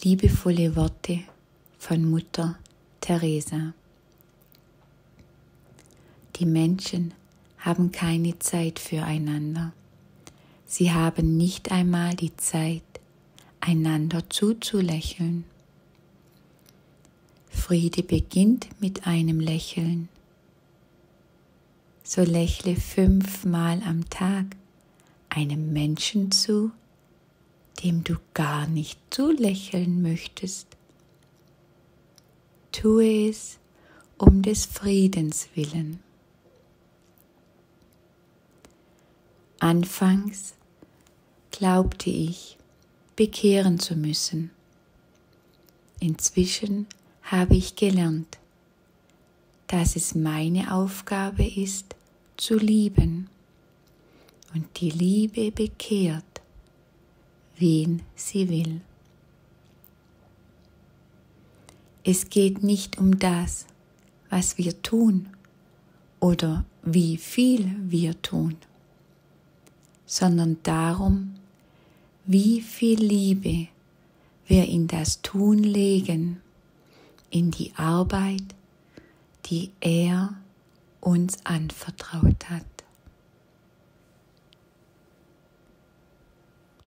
Liebevolle Worte von Mutter Teresa. Die Menschen haben keine Zeit füreinander. Sie haben nicht einmal die Zeit, einander zuzulächeln. Friede beginnt mit einem Lächeln. So lächle 5-mal am Tag einem Menschen zu, dem du gar nicht zulächeln möchtest. Tue es um des Friedens willen. Anfangs glaubte ich, bekehren zu müssen. Inzwischen habe ich gelernt, dass es meine Aufgabe ist, zu lieben. Und die Liebe bekehrt, wen sie will. Es geht nicht um das, was wir tun oder wie viel wir tun, sondern darum, wie viel Liebe wir in das Tun legen, in die Arbeit, die er uns anvertraut hat.